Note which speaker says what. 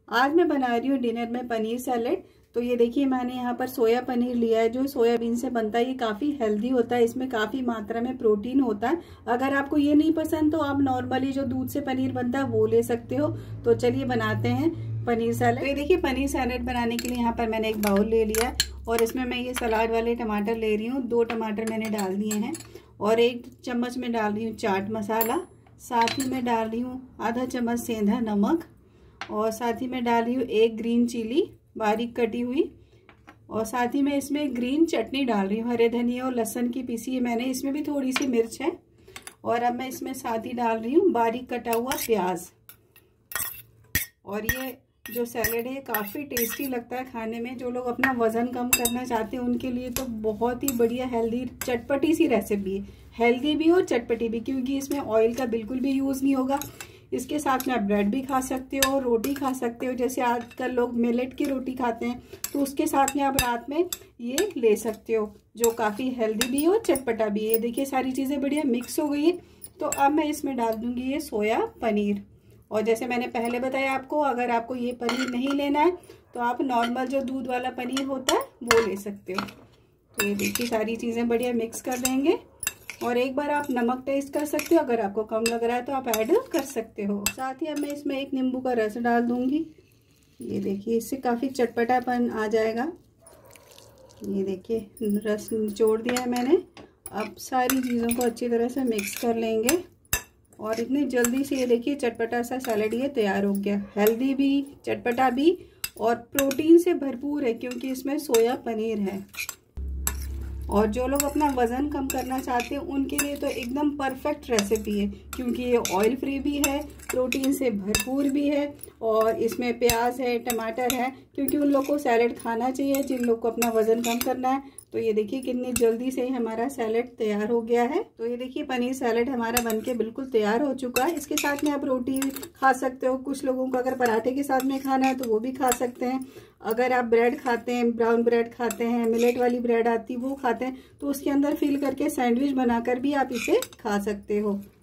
Speaker 1: आज मैं बना रही हूँ डिनर में पनीर सैलेड। तो ये देखिए मैंने यहाँ पर सोया पनीर लिया है जो सोयाबीन से बनता है। ये काफ़ी हेल्दी होता है, इसमें काफ़ी मात्रा में प्रोटीन होता है। अगर आपको ये नहीं पसंद तो आप नॉर्मली जो दूध से पनीर बनता है वो ले सकते हो। तो चलिए बनाते हैं पनीर सैलेड। तो ये देखिए पनीर सैलेड बनाने के लिए यहाँ पर मैंने एक बाउल ले लिया और इसमें मैं ये सलाद वाले टमाटर ले रही हूँ। 2 टमाटर मैंने डाल दिए हैं और 1 चम्मच में डाल रही हूँ चाट मसाला। साथ ही में डाल रही हूँ आधा चम्मच सेंधा नमक और साथ ही में डाल रही हूँ 1 ग्रीन चिली बारीक कटी हुई और साथ ही में इसमें ग्रीन चटनी डाल रही हूँ। हरे धनिया और लहसुन की पीसी है मैंने, इसमें भी थोड़ी सी मिर्च है। और अब मैं इसमें साथ ही डाल रही हूँ बारीक कटा हुआ प्याज। और ये जो सैलेड है काफ़ी टेस्टी लगता है खाने में। जो लोग अपना वज़न कम करना चाहते हैं उनके लिए तो बहुत ही बढ़िया हेल्दी चटपटी सी रेसिपी है। हेल्दी भी और चटपटी भी, क्योंकि इसमें ऑयल का बिल्कुल भी यूज़ नहीं होगा। इसके साथ में आप ब्रेड भी खा सकते हो, रोटी खा सकते हो। जैसे आजकल लोग मिलेट की रोटी खाते हैं तो उसके साथ में आप रात में ये ले सकते हो, जो काफ़ी हेल्दी भी है और चटपटा भी है। देखिए सारी चीज़ें बढ़िया मिक्स हो गई है। तो अब मैं इसमें डाल दूंगी ये सोया पनीर। और जैसे मैंने पहले बताया आपको, अगर आपको ये पनीर नहीं लेना है तो आप नॉर्मल जो दूध वाला पनीर होता है वो ले सकते हो। तो ये देखिए सारी चीज़ें बढ़िया मिक्स कर देंगे। और एक बार आप नमक टेस्ट कर सकते हो, अगर आपको कम लग रहा है तो आप ऐड कर सकते हो। साथ ही अब मैं इसमें 1 नींबू का रस डाल दूंगी। ये देखिए इससे काफ़ी चटपटापन आ जाएगा। ये देखिए रस निचोड़ दिया है मैंने। अब सारी चीज़ों को अच्छी तरह से मिक्स कर लेंगे और इतनी जल्दी से ये देखिए चटपटा सा सैलेड ये तैयार हो गया। हेल्दी भी, चटपटा भी और प्रोटीन से भरपूर है क्योंकि इसमें सोया पनीर है। और जो लोग अपना वज़न कम करना चाहते हैं उनके लिए तो एकदम परफेक्ट रेसिपी है, क्योंकि ये ऑयल फ्री भी है, प्रोटीन से भरपूर भी है और इसमें प्याज है, टमाटर है, क्योंकि उन लोग को सैलेड खाना चाहिए जिन लोग को अपना वज़न कम करना है। तो ये देखिए कितनी जल्दी से हमारा सैलेड तैयार हो गया है। तो ये देखिए पनीर सैलेड हमारा बनके बिल्कुल तैयार हो चुका है। इसके साथ में आप रोटी खा सकते हो। कुछ लोगों को अगर पराठे के साथ में खाना है तो वो भी खा सकते हैं। अगर आप ब्रेड खाते हैं, ब्राउन ब्रेड खाते हैं, मिलेट वाली ब्रेड आती है वो खाते हैं, तो उसके अंदर फिल करके सैंडविच बनाकर भी आप इसे खा सकते हो।